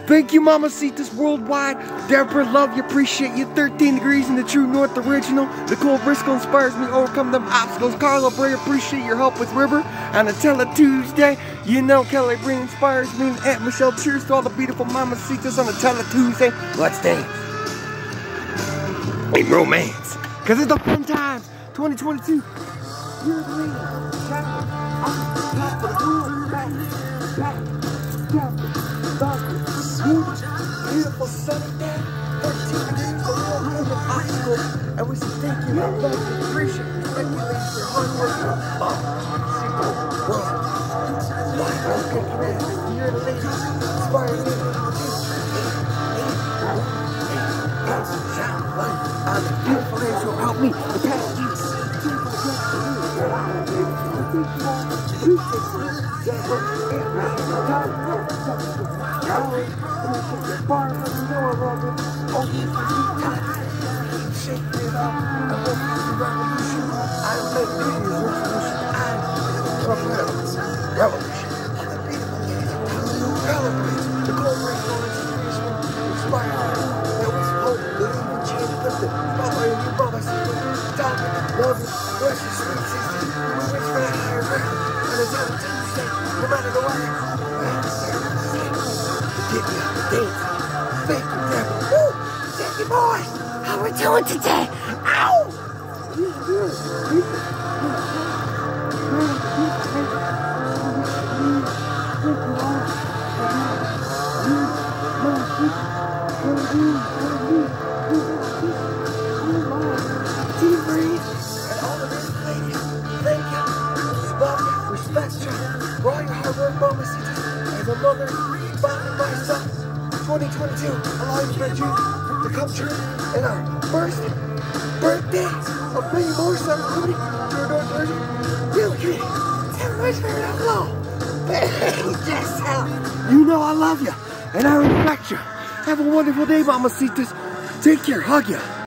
Thank you, Mamacitas worldwide. Deborah, love you, appreciate you. 13 Degrees in the True North original. Nicole Briscoe inspires me to overcome them obstacles. Carla Baratta, appreciate your help with River. On a Tuesday, you know Kelly Breen inspires me. And Aunt Michelle, cheers to all the beautiful Mamacitas on a Tuesday. Let's dance. And romance. Because it's the fun times. 2022. You're the lead. Beautiful sunny day, 13 degrees below the obstacle, and we say thank you, love you, appreciate you, thank you ladies for your hard work. You're the ladies, inspiring me. I'm the beautiful ladies who help me the past years. Thank you, Deborah. Woo! Thank you, boys. How we doing today? Ow! Thank you. Love you. Respect you. For all your hard work, Mamacitas. As a mother, father, myself. 2022, allow you for a dream to come true in our first birthday of many more celebrating to our North version. Really good. Tell me where to go. Just how you know I love you and I respect you. Have a wonderful day, Mamacitas. Take care. Hug ya.